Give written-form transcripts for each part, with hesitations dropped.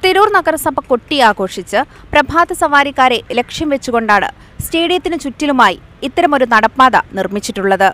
തിരൂർ നഗരസഭ കൊട്ടിയാഘോഷിച്ച് പ്രഭാത സവാരിക്കാരെ ലക്ഷ്യം വെച്ചുകൊണ്ടാണ് സ്റ്റേഡിയത്തിന് ചുറ്റിലുമായി ഇത്തരമൊരു നടപ്പാത നിർമ്മിച്ചിട്ടുള്ളത്.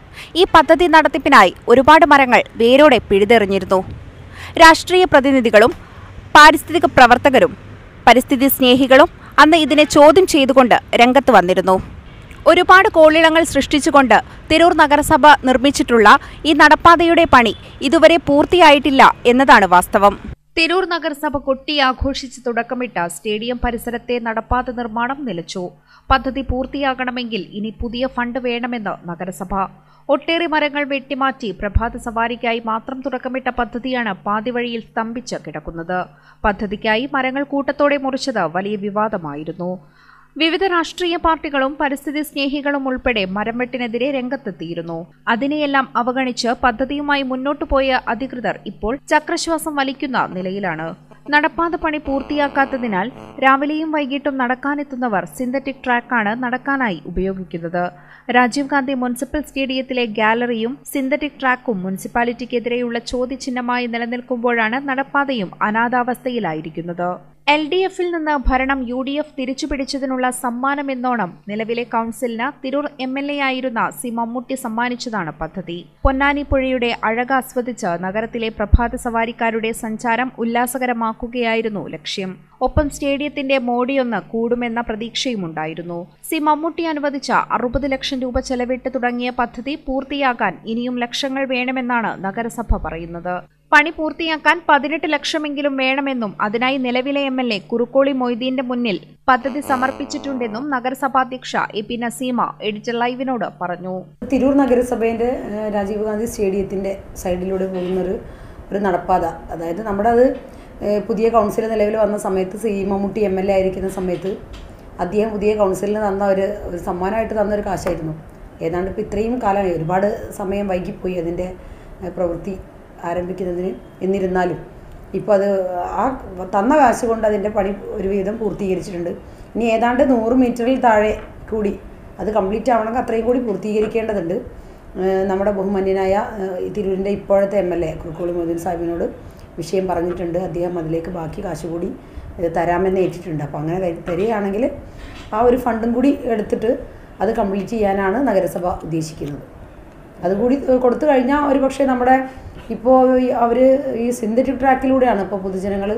ഈ പദ്ധതി നടത്തിപ്പിനായി ഒരുപാട് മരങ്ങൾ വേരോടെ പിഴുതെറിഞ്ഞിരുന്നു. രാഷ്ട്രീയ പ്രതിനിധികളും പാരിസ്ഥിതിക പ്രവർത്തകരും പരിസ്ഥിതി സ്നേഹികളും അന്ന് ഇതിനെ ചോദ്യം ചെയ്തുകൊണ്ട് രംഗത്ത് വന്നിരുന്നു. ഒരുപാട് കോളിളങ്ങൾ സൃഷ്ടിച്ചുകൊണ്ട് തിരൂർ നഗരസഭ നിർമ്മിച്ചിട്ടുള്ള ഈ നടപ്പാതയുടെ പണി ഇതുവരെ പൂർത്തിയായിട്ടില്ല എന്നതാണ് വാസ്തവം. തിരൂർ നഗരസഭ കൊട്ടിയാഘോഷിച്ച് തുടക്കമിട്ട സ്റ്റേഡിയം പരിസരത്തെ നടപ്പാത നിർമ്മാണം നിലച്ചു. പദ്ധതി പൂർത്തിയാകണമെങ്കിൽ ഇനി പുതിയ ഫണ്ട് വേണമെന്ന് നഗരസഭ. ഒട്ടേറെ മരങ്ങൾ വെട്ടിമാറ്റി പ്രഭാത സവാരിക്കായി മാത്രം തുടക്കമിട്ട പദ്ധതിയാണ് പാതിവഴിയിൽ സ്തംഭിച്ച് കിടക്കുന്നത്. പദ്ധതിക്കായി മരങ്ങൾ കൂട്ടത്തോടെ മുറിച്ചത് വലിയ വിവാദമായിരുന്നു. വിവിധ രാഷ്ട്രീയ പാർട്ടികളും പരിസ്ഥിതി സ്നേഹികളും ഉൾപ്പെടെ മരംവെട്ടിനെതിരെ രംഗത്തെത്തിയിരുന്നു. അതിനെയെല്ലാം അവഗണിച്ച് പദ്ധതിയുമായി മുന്നോട്ടു പോയ അധികൃതർ ഇപ്പോൾ ചക്രശ്വാസം വലിക്കുന്ന നിലയിലാണ്. നടപ്പാത പണി പൂർത്തിയാക്കാത്തതിനാൽ രാവിലെയും വൈകിട്ടും നടക്കാനെത്തുന്നവർ സിന്തറ്റിക് ട്രാക്കാണ് നടക്കാനായി ഉപയോഗിക്കുന്നത്. രാജീവ് ഗാന്ധി മുനിസിപ്പൽ സ്റ്റേഡിയത്തിലെ ഗാലറിയും സിന്തറ്റിക് ട്രാക്കും മുനിസിപ്പാലിറ്റിക്കെതിരെയുള്ള ചോദ്യചിഹ്നമായി നിലനിൽക്കുമ്പോഴാണ് നടപ്പാതയും അനാഥാവസ്ഥയിലായിരിക്കുന്നത്. LDF-ൽ നിന്ന് ഭരണം UDF തിരിച്ചുപിടിച്ചതിനുള്ള സമ്മാനമെന്നോണം നിലവിലെ കൌൺസിലിന് തിരൂർ MLA ആയിരുന്ന സി മമ്മൂട്ടി സമ്മാനിച്ചതാണ് പദ്ധതി. പൊന്നാനി പുഴയുടെ അഴക് ആസ്വദിച്ച് നഗരത്തിലെ പ്രഭാത സവാരിക്കാരുടെ സഞ്ചാരം ഉല്ലാസകരമാക്കുകയായിരുന്നു ലക്ഷ്യം. ഒപ്പം സ്റ്റേഡിയത്തിന്റെ മോടിയൊന്ന് കൂടുമെന്ന പ്രതീക്ഷയുമുണ്ടായിരുന്നു. സി മമ്മൂട്ടി അനുവദിച്ച 60 ലക്ഷം രൂപ ചെലവിട്ട് തുടങ്ങിയ പദ്ധതി പൂർത്തിയാക്കാൻ ഇനിയും ലക്ഷങ്ങൾ വേണമെന്നാണ് നഗരസഭ പറയുന്നത്. പണി പൂർത്തിയാക്കാൻ 18 ലക്ഷമെങ്കിലും വേണമെന്നും അതിനായി നിലവിലെ MLA കുറുക്കോളി മൊയ്തീന്റെ മുന്നിൽ പദ്ധതി സമർപ്പിച്ചിട്ടുണ്ടെന്നും നഗരസഭാധ്യക്ഷ AP നസീമ എഡിറ്റർ ലൈവിനോട് പറഞ്ഞു. തിരൂർ നഗരസഭയുടെ രാജീവ് ഗാന്ധി സ്റ്റേഡിയത്തിന്റെ സൈഡിലൂടെ പോകുന്നൊരു നടപ്പാത, അതായത് നമ്മുടെ അത് പുതിയ കൗൺസിൽ നിലവിൽ വന്ന സമയത്ത് സി മമ്മൂട്ടി MLA ആയിരിക്കുന്ന സമയത്ത് അദ്ദേഹം പുതിയ കൗൺസിലിന് തന്ന ഒരു സമ്മാനമായിട്ട് തന്നൊരു കാശായിരുന്നു. ഏതാണ്ട് ഇപ്പോൾ ഇത്രയും കാലമായി, ഒരുപാട് സമയം വൈകിപ്പോയി അതിൻ്റെ പ്രവൃത്തി ആരംഭിക്കുന്നതിന്. എന്നിരുന്നാലും ഇപ്പോൾ അത് ആ തന്ന കാശ് കൊണ്ട് അതിൻ്റെ പണി ഒരുവിധം പൂർത്തീകരിച്ചിട്ടുണ്ട്. ഇനി ഏതാണ്ട് 100 മീറ്ററിൽ താഴെ കൂടി അത് കംപ്ലീറ്റ് ആവണമെങ്കിൽ അത്രയും കൂടി പൂർത്തീകരിക്കേണ്ടതുണ്ട്. നമ്മുടെ ബഹുമാന്യനായ തിരൂരിൻ്റെ ഇപ്പോഴത്തെ MLA കുറുക്കോളി മൊയ്തീൻ സാഹിബിനോട് വിഷയം പറഞ്ഞിട്ടുണ്ട്. അദ്ദേഹം അതിലേക്ക് ബാക്കി കാശ് കൂടി തരാമെന്ന് ഏറ്റിട്ടുണ്ട്. അപ്പോൾ അങ്ങനെ തരികയാണെങ്കിൽ ആ ഒരു ഫണ്ടും കൂടി എടുത്തിട്ട് അത് കംപ്ലീറ്റ് ചെയ്യാനാണ് നഗരസഭ ഉദ്ദേശിക്കുന്നത്. അതുകൂടി കൊടുത്തു കഴിഞ്ഞാൽ ഒരു പക്ഷേ നമ്മുടെ ഇപ്പോൾ അവർ ഈ സിന്തറ്റിക് ട്രാക്കിലൂടെയാണ് ഇപ്പോൾ പൊതുജനങ്ങൾ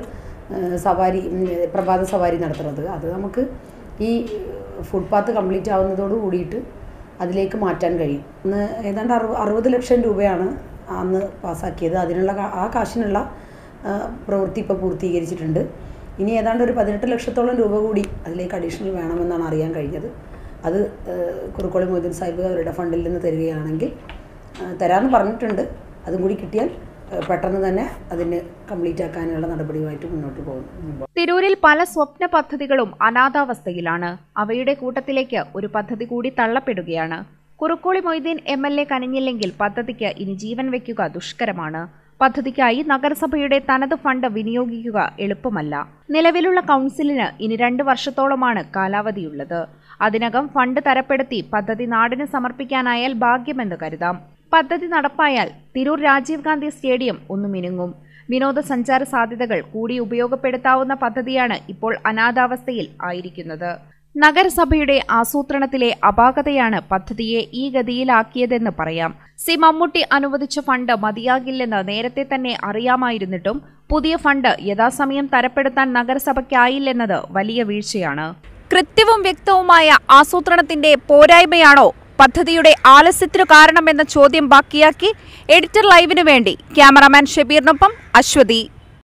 പ്രഭാത സവാരി നടത്തുന്നത്. അത് നമുക്ക് ഈ ഫുട്പാത്ത് കംപ്ലീറ്റ് ആവുന്നതോട് കൂടിയിട്ട് അതിലേക്ക് മാറ്റാൻ കഴിയും. അന്ന് ഏതാണ്ട് 60 ലക്ഷം രൂപയാണ് അന്ന് പാസ്സാക്കിയത്. അതിനുള്ള ആ കാശിനുള്ള പ്രവൃത്തി ഇപ്പോൾ പൂർത്തീകരിച്ചിട്ടുണ്ട്. ഇനി ഏതാണ്ട് ഒരു 18 ലക്ഷത്തോളം രൂപ കൂടി അതിലേക്ക് അഡീഷണൽ വേണമെന്നാണ് അറിയാൻ കഴിഞ്ഞത്. അത് കുറുക്കോളി മൊയ്തീൻ സാഹിബ് അവരുടെ ഫണ്ടിൽ നിന്ന് തരികയാണെങ്കിൽ തരാമെന്ന് പറഞ്ഞിട്ടുണ്ട്. അതും കൂടി കിട്ടിയാൽ പെട്ടെന്ന് തന്നെ അതിന് കംപ്ലീറ്റ് ആക്കാനുള്ള നടപടിയുമായിട്ട് മുന്നോട്ട് പോകും. തിരൂരിൽ പല സ്വപ്ന പദ്ധതികളും അനാഥാവസ്ഥയിലാണ്. അവയുടെ കൂട്ടത്തിലേക്ക് ഒരു പദ്ധതി കൂടി തള്ളപ്പെടുകയാണ്. കുറുക്കോളി മൊയ്തീൻ MLA കനിഞ്ഞില്ലെങ്കിൽ പദ്ധതിക്ക് ഇനി ജീവൻ വയ്ക്കുക ദുഷ്കരമാണ്. പദ്ധതിക്കായി നഗരസഭയുടെ തനത് ഫണ്ട് വിനിയോഗിക്കുക എളുപ്പമല്ല. നിലവിലുള്ള കൌൺസിലിന് ഇനി 2 വർഷത്തോളമാണ് കാലാവധിയുള്ളത്. അതിനകം ഫണ്ട് തരപ്പെടുത്തി പദ്ധതി നാടിന് സമർപ്പിക്കാനായാൽ ഭാഗ്യമെന്ന് കരുതാം. പദ്ധതി നടപ്പായാൽ തിരൂർ രാജീവ് ഗാന്ധി സ്റ്റേഡിയം ഒന്ന് മിനുങ്ങും. വിനോദസഞ്ചാര സാധ്യതകൾ കൂടി ഉപയോഗപ്പെടുത്താവുന്ന പദ്ധതിയാണ് ഇപ്പോൾ അനാഥാവസ്ഥയിൽ ആയിരിക്കുന്നത്. നഗരസഭയുടെ ആസൂത്രണത്തിലെ അപാകതയാണ് പദ്ധതിയെ ഈ ഗതിയിലാക്കിയതെന്ന് പറയാം. സി മമ്മൂട്ടി അനുവദിച്ച ഫണ്ട് മതിയാകില്ലെന്ന് നേരത്തെ തന്നെ അറിയാമായിരുന്നിട്ടും പുതിയ ഫണ്ട് യഥാസമയം തരപ്പെടുത്താൻ നഗരസഭയ്ക്കായില്ലെന്നത് വലിയ വീഴ്ചയാണ്. കൃത്യവും വ്യക്തവുമായ ആസൂത്രണത്തിന്റെ പോരായ്മയാണോ പദ്ധതിയുടെ ആലസ്യത്തിനു കാരണമെന്ന ചോദ്യം ബാക്കിയാക്കി എഡിറ്റർ ലൈവിനു വേണ്ടി ക്യാമറാമാൻ ഷബീറിനൊപ്പം അശ്വതി.